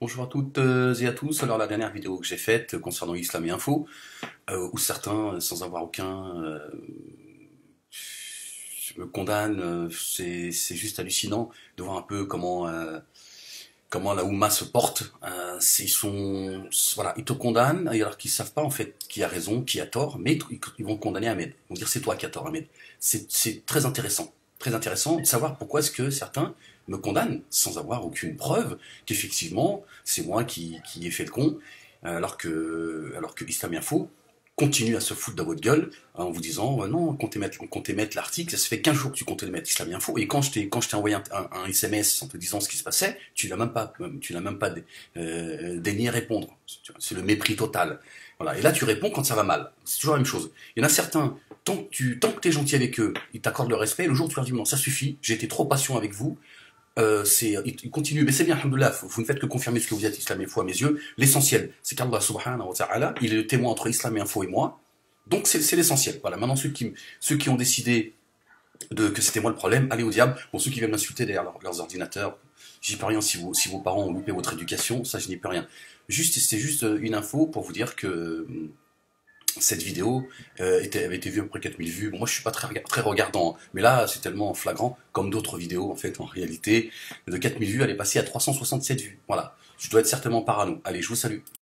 Bonjour à toutes et à tous. Alors la dernière vidéo que j'ai faite concernant Islam et Info, où certains, sans avoir aucun, me condamnent, c'est juste hallucinant de voir un peu comment la Oumma se porte. Voilà, ils te condamnent alors qu'ils savent pas en fait qui a raison, qui a tort, mais ils vont condamner Ahmed. Ils vont dire c'est toi qui as tort, Ahmed. C'est très intéressant de savoir pourquoi est-ce que certains me condamnent sans avoir aucune preuve qu'effectivement c'est moi qui ai fait le con, alors que Islam Info continue à se foutre dans votre gueule en vous disant non, comptez mettre l'article, ça se fait 15 jours que tu comptais le mettre Islam Info, et quand je t'ai envoyé un SMS en te disant ce qui se passait, tu l'as même pas daigné répondre. C'est le mépris total. Voilà. Et là tu réponds quand ça va mal. C'est toujours la même chose. Il y en a certains, tant que tu es gentil avec eux, ils t'accordent le respect, le jour où tu leur dis non, ça suffit, j'ai été trop patient avec vous, il continue, mais c'est bien, alhamdoulilah, vous ne faites que confirmer ce que vous êtes, Islam et Info à mes yeux. L'essentiel, c'est qu'Allah subhanahu wa ta'ala, il est le témoin entre Islam et Info et moi. Donc c'est l'essentiel. Voilà, maintenant ceux qui ont décidé que c'était moi le problème, allez au diable. Bon, ceux qui viennent m'insulter derrière leurs ordinateurs, j'y peux rien si vos parents ont loupé votre éducation, ça je n'y peux rien. C'est juste une info pour vous dire que cette vidéo avait été vue à peu près 4000 vues. Bon, moi, je suis pas très regardant, hein, mais là, c'est tellement flagrant, comme d'autres vidéos, en fait, en réalité, de 4000 vues, elle est passée à 367 vues. Voilà. Je dois être certainement parano. Allez, je vous salue.